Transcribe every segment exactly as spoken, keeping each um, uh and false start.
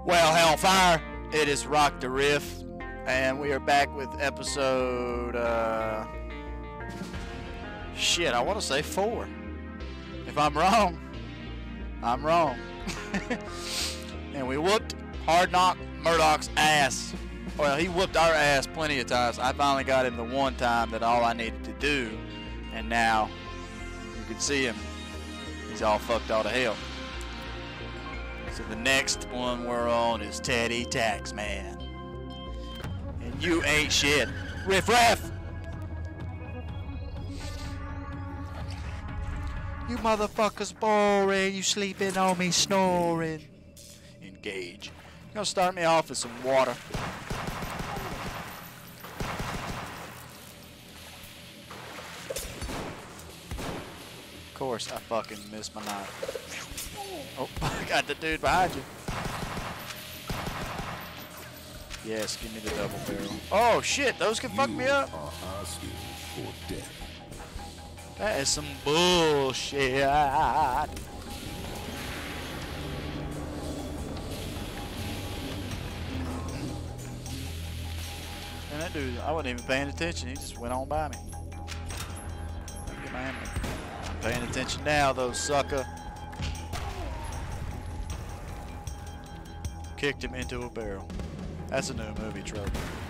Well, Hellfire, it is Rock the Riff, and we are back with episode, uh, shit, I want to say four. If I'm wrong, I'm wrong. And we whooped Hard Knock Murdoch's ass. Well, he whooped our ass plenty of times. I finally got him the one time that all I needed to do, and now you can see him. He's all fucked all to hell. So the next one we're on is Teddy Taxman. And you ain't shit. Riff Raff! You motherfuckers boring. You sleeping on me snoring. Engage. You're gonna start me off with some water. Of course, I fucking missed my knife. Oh, I got the dude behind you. Yes, give me the double barrel. Oh shit, those can fuck me up. That is some bullshit. And that dude, I wasn't even paying attention. He just went on by me. Get my ammo. I'm paying attention now, though, sucker. Kicked him into a barrel. That's a new movie trope.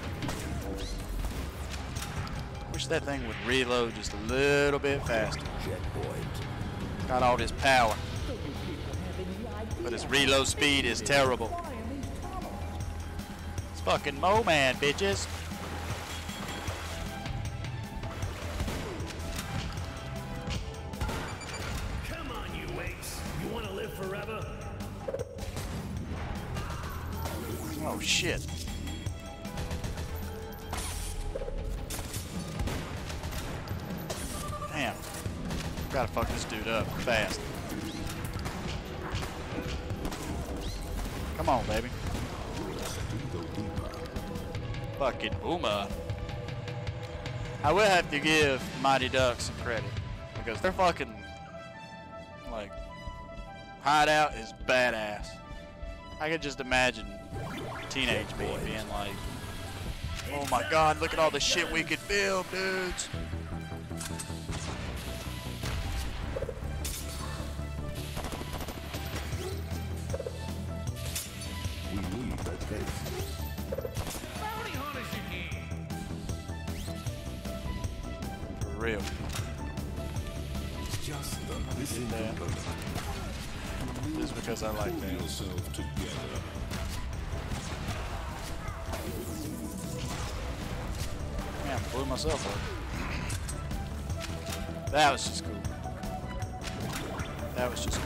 Wish that thing would reload just a little bit faster. Got all this power, but his reload speed is terrible. It's fucking MOW MAN, bitches. Come on, you apes. You want to live forever? Oh shit. Damn. Gotta fuck this dude up fast. Come on, baby. Fucking Uma. I will have to give Mighty Ducks some credit, because their fucking, like, hideout is badass. I could just imagine teenage me being like, oh my god, look at all the shit we could build, dudes. We need that base. For real. It's just the missing that. component. Just because I like that. Yourself together. Man, I blew myself up. That was just cool. That was just cool.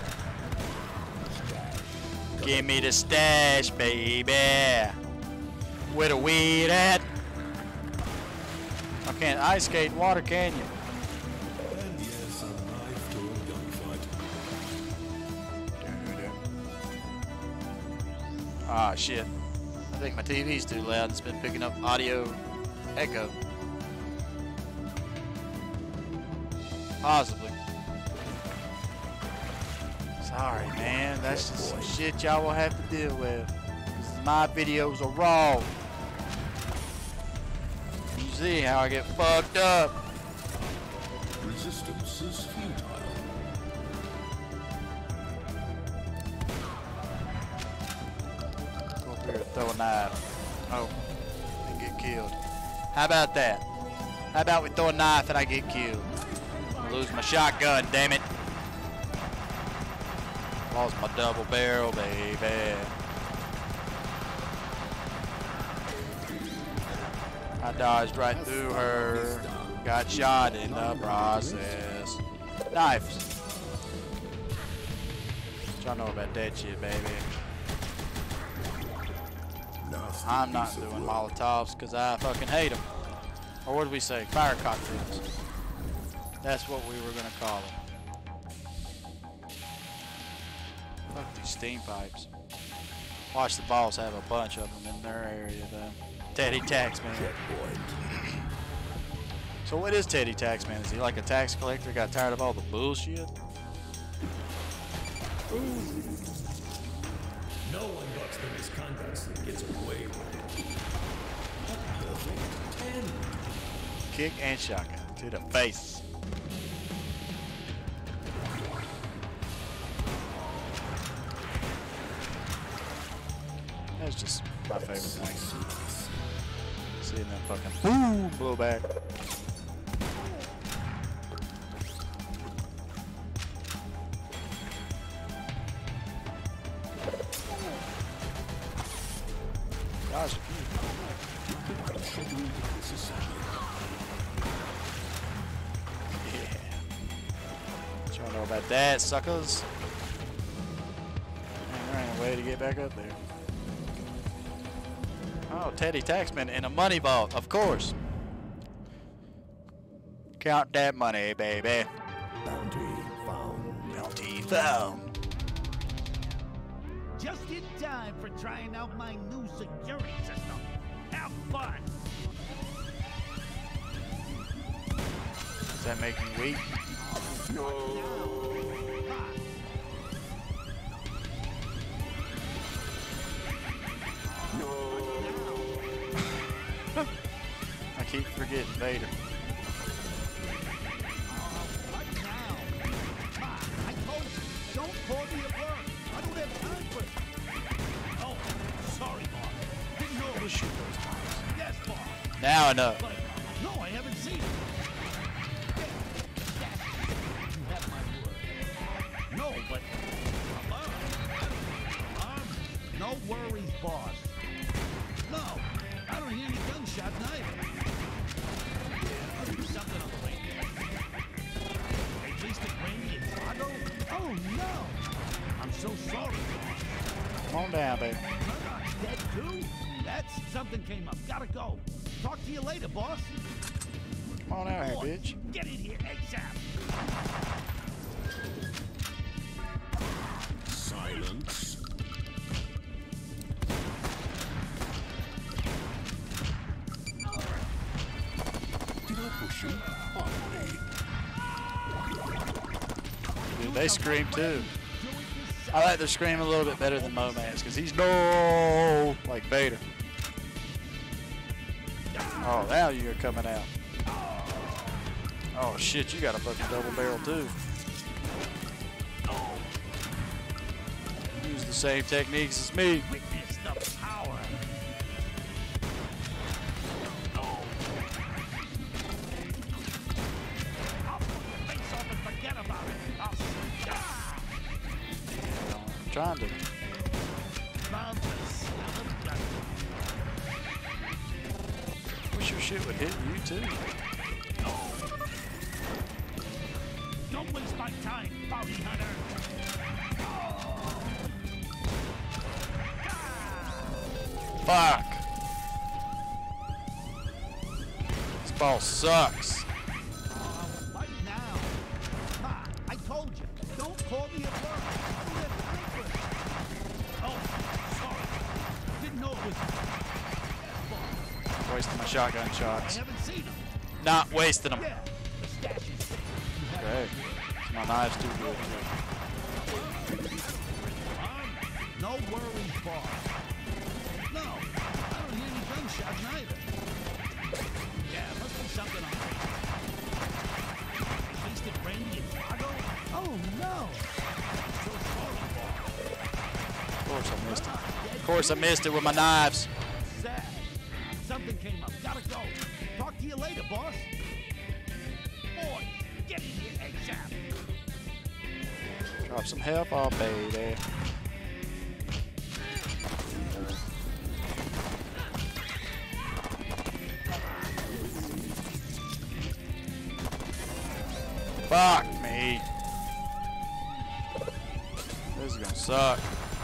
Give me the stash, baby. Where the weed at? I can't ice skate in water, can you? And yes, a knife to a gunfight. Ah, shit. I think my T V's too loud. It's been picking up audio echo. Possibly. Sorry, man. That's just some shit y'all will have to deal with. Because my videos are raw. You see how I get fucked up. Resistance is futile. Go up here and throw a knife. Oh, and get killed. How about that? How about we throw a knife and I get killed? I lose my shotgun, damn it. Lost my double barrel, baby. I dodged right through her. Got shot in the process. Knives. What y'all know about that shit, baby? I'm not doing Molotovs because I fucking hate them. Or what did we say? Fire cocktails. That's what we were going to call them. Fuck these steam pipes. Watch the balls have a bunch of them in their area, though. Teddy Taxman. So what is Teddy Taxman? Is he like a tax collector? Got tired of all the bullshit? No No one bucks the misconducts and gets away with it. A perfect ten. Kick and shotgun to the face. That's just my favorite thing. Seeing that fucking boom blow back. Gosh, yeah. What y'all know about that, suckers? Man, there ain't a way to get back up there. Oh, Teddy Taxman in a money vault, of course. Count that money, baby. Bounty found. Bounty found. Just in time for trying out my new security system. Have fun. Does that make me weak? I keep forgetting Vader. What now? Ma, I told you, don't call me at work. I don't have time for it. Oh, sorry, Bob. Didn't know it was you. Yes, Bob. Now I know. But no, I haven't seen it. Yeah, you have my word. No, but uh, uh, no worries, boss. No, I don't hear any gunshots neither. Yeah, I'll do something on the way there. At least it rained in Chicago. Oh no! I'm so sorry, boss. Come on down, baby. Murdoch's dead too? That's something came up. Gotta go. Talk to you later, boss. Come on out here, Boy, bitch. get in here ASAP. Silence. Did I push you? Hardly. Dude, they scream too. I like their scream a little bit better than Mo Man's because he's no like Vader. Oh, now you're coming out. Oh shit, you got a fucking double barrel too. Use the same techniques as me. Witness the power. I'll put your face off and forget about it. I'll ah! I'm trying to. Found the skeleton. Wish your shit would hit you too. Don't waste my time, bounty hunter. Fuck. This ball sucks. Right now. Ma, I told you, don't call me at work. I don't have time for it. Oh, sorry. Didn't know it was you. Wasting my shotgun I shots. haven't seen him. Not wasting them. Yeah, the stash is safe. You have Okay. My knife's too good. Um, no worries, boss. No, I don't hear any gunshots neither. Yeah, must be something on it. At least it rained in Chicago. Oh no! So sorry, boss. Of course I missed it. Of course I missed it with my knives. Sad. Something came up. Gotta go. Talk to you later, boss. Boys, get in here ASAP. Drop some health off, baby. Fuck me. This is gonna suck.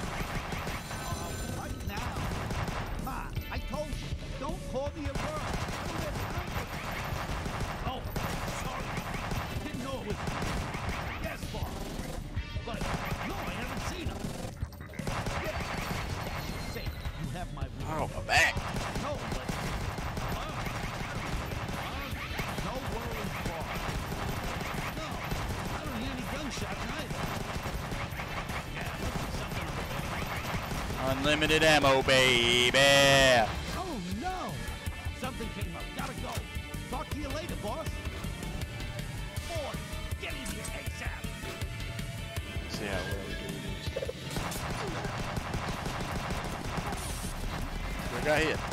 Right now. Ma, I told you, don't call me at work. I don't have time for it. Oh, sorry. Didn't know it was you. Yes, boss. But no, I haven't seen him. Yeah, stash is safe. You have my word. Oh, my back. No, but uh, uh, no worries, boss. No, I don't hear any gunshots neither. Yeah, must be something on the way. Unlimited ammo, baby. Oh no! Something came up. Gotta go. Talk to you later, boss. Boy, get in here ASAP. See how well we do this. We got hit.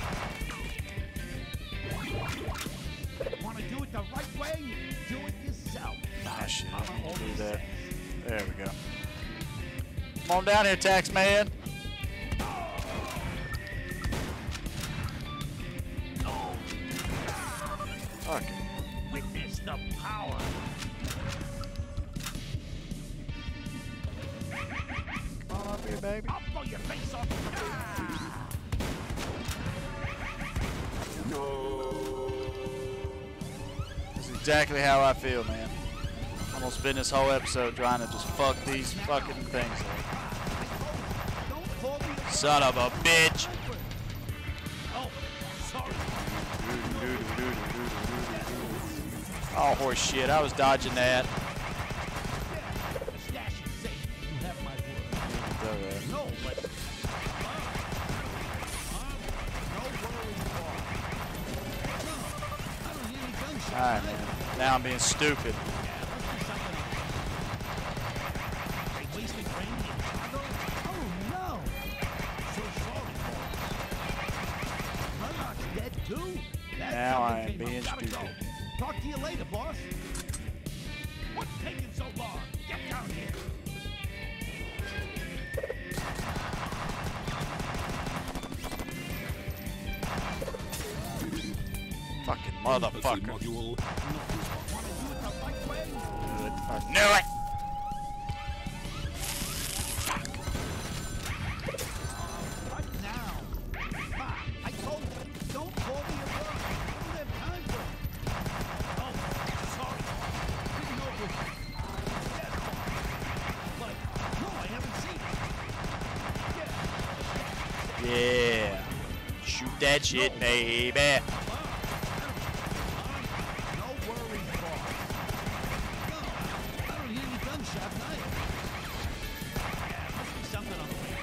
Want to do it the right way? Do it yourself. Ah, shit, I need to do that. There we go. Come on down here, tax man. Fuck it. Witness the power. Come on up here, baby. I'll blow your face off. This is exactly how I feel, man. Almost been this whole episode trying to just fuck these fucking things up. Don't call me a Son of a bitch. Oh, sorry. Oh, horse shit. I was dodging that. The stash is safe. You have my word. No, but no worries, boss. No, I don't hear any gunshots. Alright, man. Now I'm being stupid. Yeah, let's do something else. They wasted Randy and Chicago? Oh no! So sorry, boss. Murdoch's dead too? That Now I something am came up. being Gotta stupid. go. Talk to you later, boss. What's taking so long? Get down here. Fucking Empathy motherfucker. module not responding. Want to do it the right way? I knew it. Right now. Ha! I told you, don't call me a worm. I don't have time for it. Oh, sorry. Didn't know it was dead. But no, I haven't seen it. Yeah. Yeah. Shoot that shit, baby. No worries, boss. No, I don't hear any gunshots either. Yeah, must be something on the way.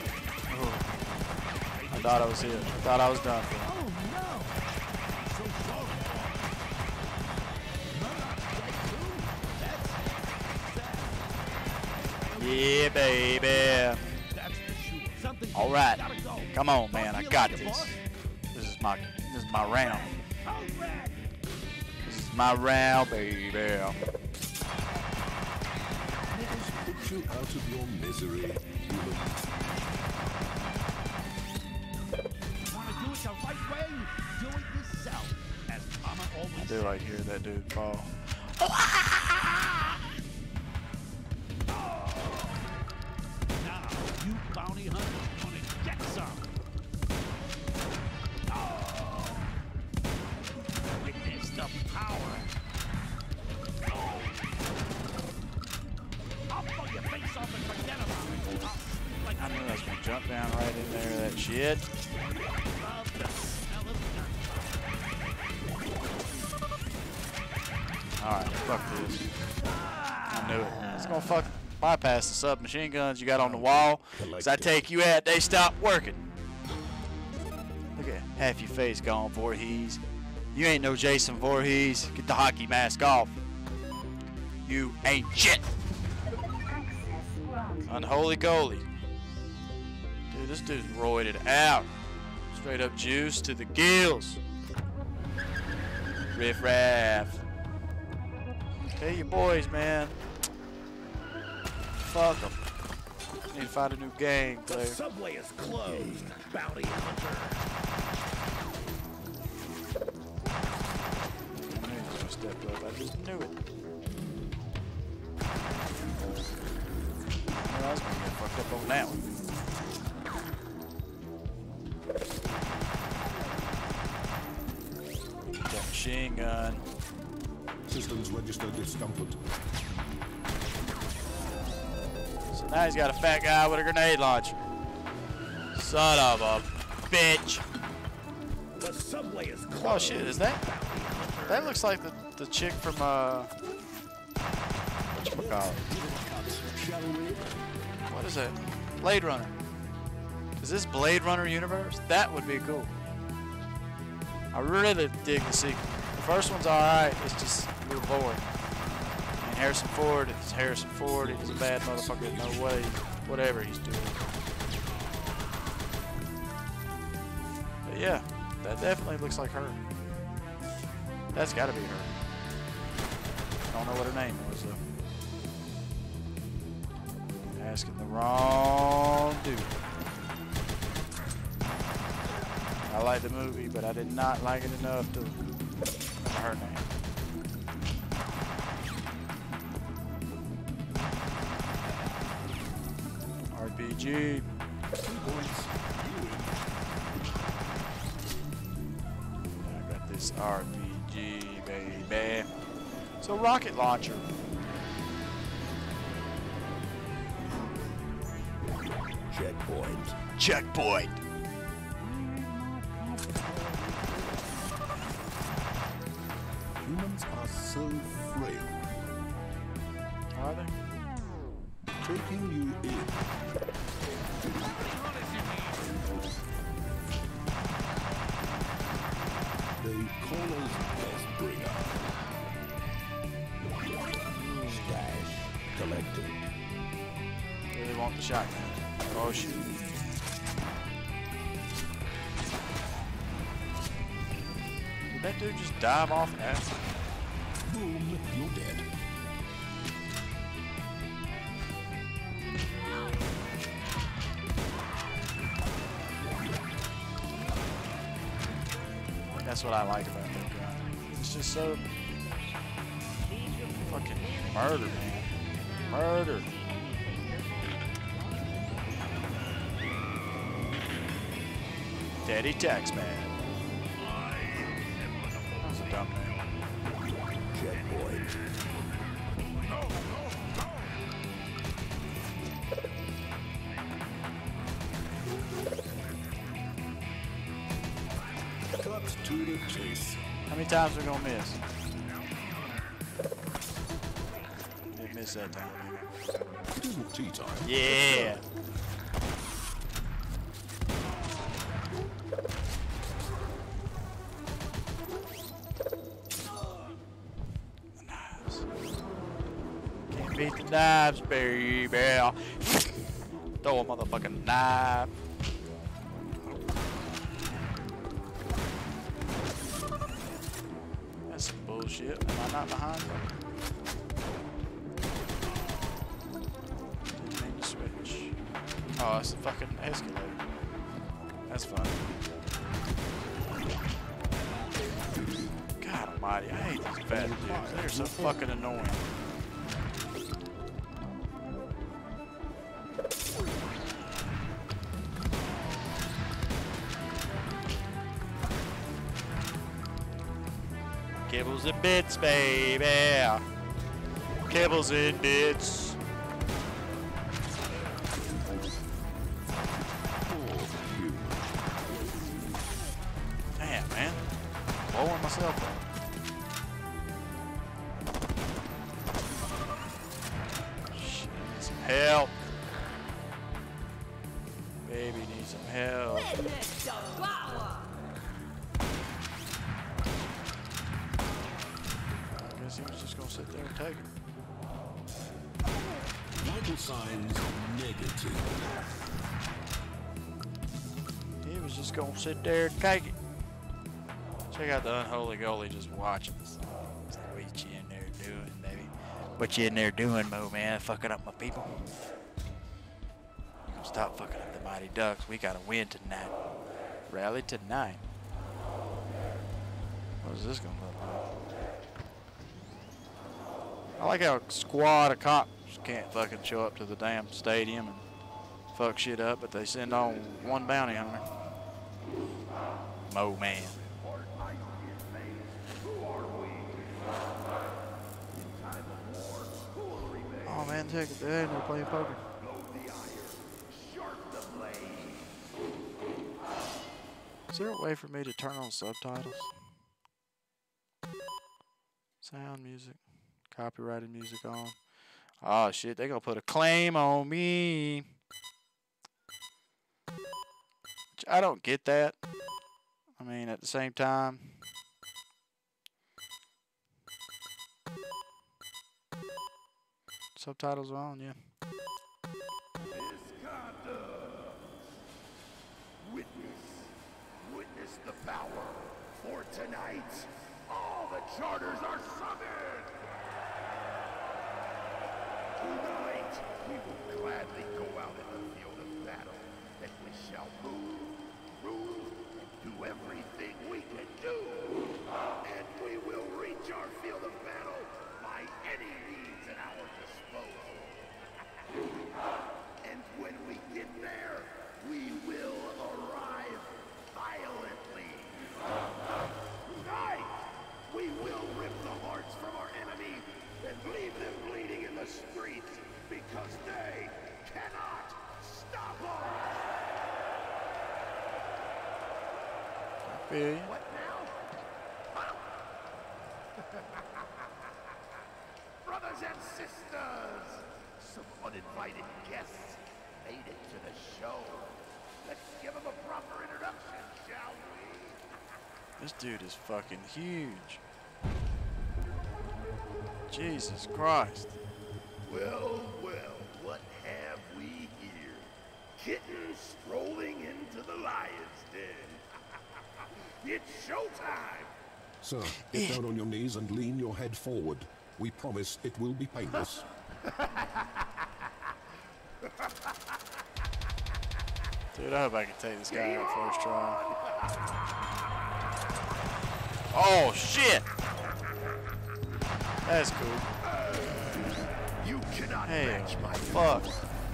I thought I was here. I thought I was done for. Oh no! I'm so sorry, boss. Murdoch's dead too? That's sad. Yeah, baby. That's the shooter. Something. All right. Gotta go. Come on, Talk man. to I you got later, this. boss. This is my this is my round. All right. This is my round, baby. Let us put you out of your misery, human. Want to do it the right way? Do it yourself. As Mama I always do like hear that dude fall. Now, you bounty hunters gonna get some. Oh. Witness the power. Oh. I'll blow your face off and forget about it. Oh, like I knew I was gonna jump down right in there. That shit. love the smell of gunfire. All right, fuck this. I knew it. It's gonna fuck bypass the submachine guns you got on the wall. Cause I take you out, they stop working. Look at half your face gone, Voorhees. You ain't no Jason Voorhees. Get the hockey mask off. You ain't shit. Unholy goalie. Dude, this dude's roided out. Straight up juice to the gills. Riff raff. Hey, you boys, man. Fuck them. Need to find a new gang The player. subway is closed, bounty hunter. I knew he was gonna step up. I just knew it. I knew I was gonna get fucked up on that one. That machine gun. Systems register discomfort. So now he's got a fat guy with a grenade launcher. Son of a bitch. The subway is closed. Oh shit, is that? That looks like the, the chick from, uh... whatchamacallit? Shall we? What is that? Blade Runner. Is this Blade Runner universe? That would be cool. I really dig the sequel. The first one's alright, it's just a little boring. And Harrison Ford is Harrison Ford, he's a bad motherfucker in no way, whatever he's doing. But yeah, that definitely looks like her. That's gotta be her. I don't know what her name was though. Asking the wrong dude. I like the movie, but I did not like it enough to remember her name. R P G. I got this R P G, baby. So rocket launcher. Checkpoint. Checkpoint. Humans are so frail. Are they? Taking you in. They call us Death Bringer. Stash collected. Really want the shotgun. Oh shit. Did that dude just dive off acid? Boom, you're dead. That's what I like about that guy. It's just so fucking murder, man. Murder. Daddy Taxman. That was a dumb name. Checkpoint. Cut to the chase. How many times are we gonna miss? Didn't miss that time. Still tea time. Yeah. Can't beat the knives, baby. Throw a motherfucking knife. That's some bullshit. Am I not behind them? Didn't mean to switch. Oh, it's a fucking escalator. That's fun. God almighty, I hate these fat dudes. They're so fucking annoying. Kibbles and bits, baby. Kibbles and bits. Damn, man. Blowing myself up. Shit, need some help. Baby needs some help. I guess he was just gonna sit there and take it. Vital signs negative. He was just gonna sit there and take it. Check out the unholy goalie just watching this. It's like, what you in there doing, baby? What you in there doing, Mo Man? Fucking up my people. You gonna stop fucking up the Mighty Ducks. We gotta win tonight. Rally tonight. What is this gonna look like? I like how a squad of cops can't fucking show up to the damn stadium and fuck shit up, but they send on one bounty hunter. Mo Man. Oh man, check it. They're playing poker. Is there a way for me to turn on subtitles? Sound music. Copyrighted music on. Oh shit, they gonna put a claim on me. Which I don't get that. I mean, at the same time. Subtitles are on, yeah. Misconduct. Witness. Witness the power. For tonight, all the charters are summoned. Tonight, we will gladly go out in the field of battle, and we shall move, rule, and do everything we can do. And we will reach our field of battle by any means at our disposal. And when we get there, we will arrive violently. Tonight, we will rip the hearts from our enemy and leave them bleeding in the streets because they cannot stop us. I feel you. What now? Huh? Brothers and sisters, some uninvited guests made it to the show. Let's give them a proper introduction, shall we? This dude is fucking huge. Jesus Christ. Well, well, what have we here? Kittens strolling into the lion's den. It's showtime! Sir, get down on your knees and lean your head forward. We promise it will be painless. Dude, I hope I can take this guy out first try. Oh, shit! That's cool. You cannot Hey, match my fuck.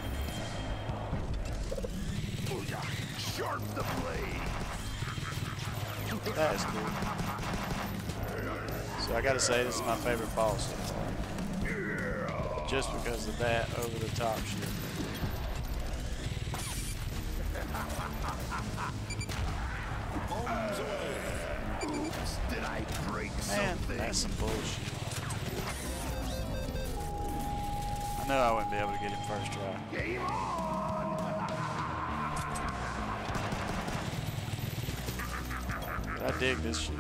Booyah! Sharp the blade! That is cool. So I gotta say, this is my favorite boss so far. Just because of that over the top shit. Oops, did I break Man, something? that's some bullshit. I know I wouldn't be able to get him first try. Game on! But I dig this shit.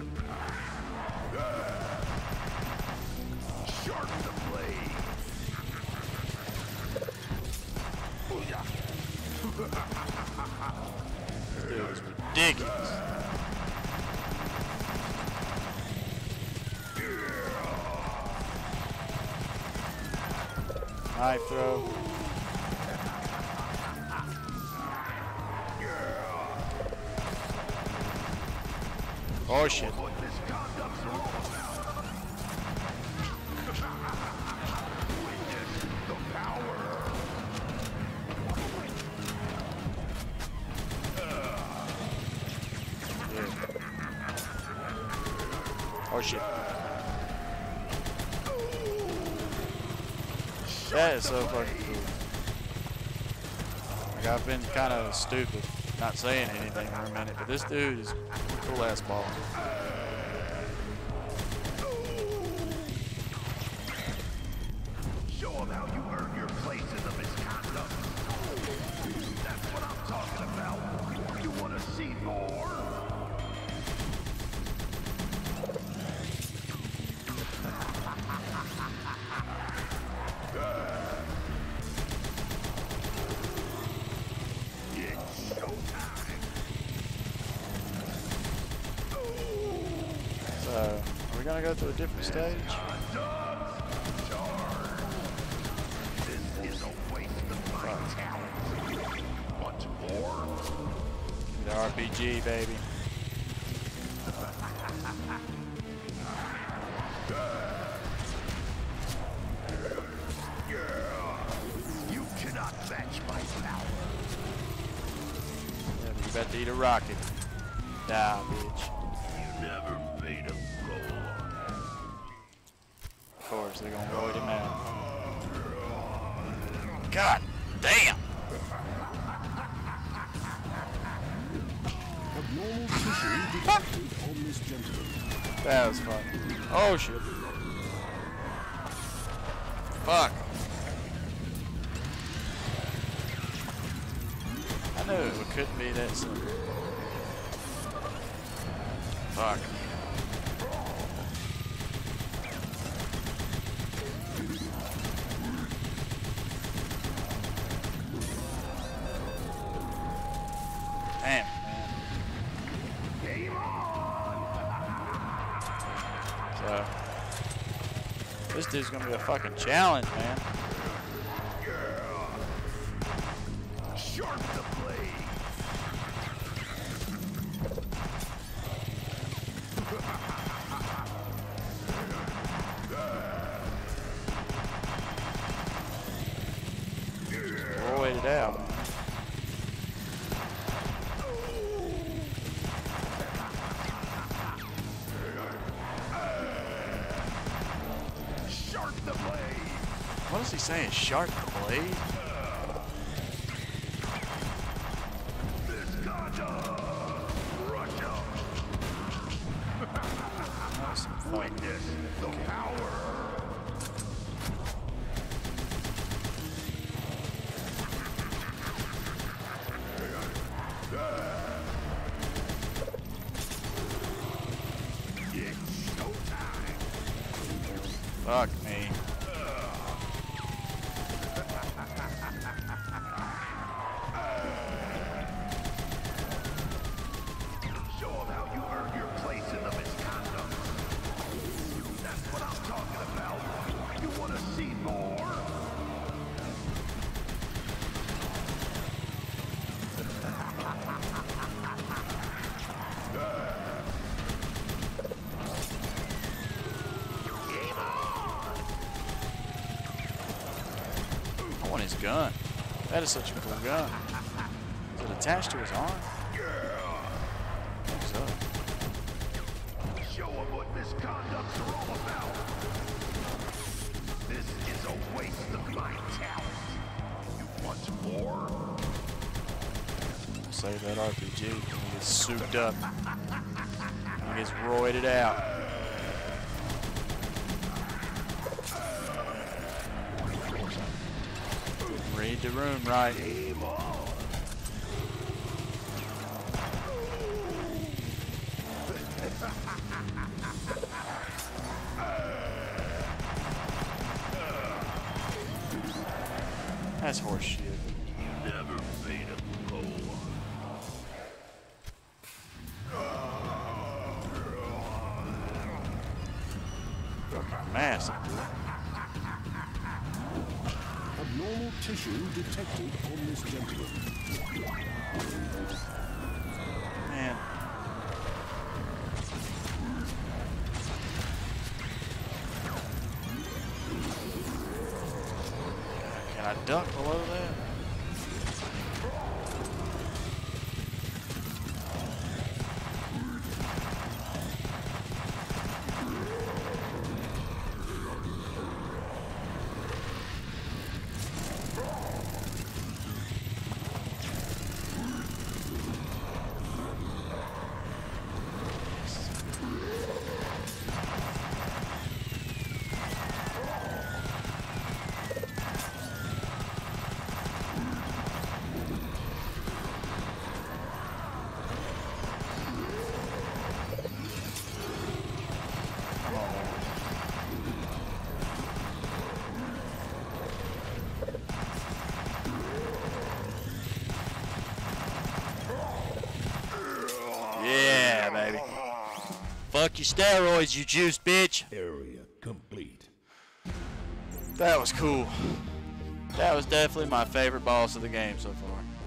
Sharp the blade! Booyah! Dude, it's ridiculous. Knife throw. Oh shit. What misconduct's all about? Witness the power! Oh shit. That is so fucking cool. Like, I've been kind of stupid not saying anything for a minute, but this dude is cool ass ball. Show them how you earn your place in the misconduct. That's what I'm talking about. You want to see more? It's showtime. So, are we gonna go to a different stage? This is a waste of my talent. Want more? The R P G, baby. You cannot match my power. Yeah, but you about to eat a rocket. Die, bitch. You never made a goal. Of course, they're gonna void him out. God damn! Abnormal tissue detected on this gentleman. That was fun. Oh shit. Fuck. I knew it couldn't be that simple. Fuck. Damn, man. Game on! So, this dude's gonna be a fucking challenge, man. Sharp the blade! Roid it out. Sharp the blade! What is he saying? Sharp the blade? Misconduct! Russia! That's some fun. Witness the power! It's showtime! Fuck me. Show 'em how you earn your place in the misconduct. That's what I'm talking about. You want to see more? Game on! I want his gun. That is such a cool gun. Is it attached to his arm? I think so. Show 'em what misconducts are all about. This is a waste of my talent. You want more? Save that R P G. He gets souped up. He gets roided out. Read the room right. Game on! That's horseshit. Never made a goal. Fucking massive, dude. Abnormal tissue detected on this gentleman. Man. Can I duck below that? Yeah, baby. Fuck your steroids, you juice bitch. Area complete. That was cool. That was definitely my favorite boss of the game so far.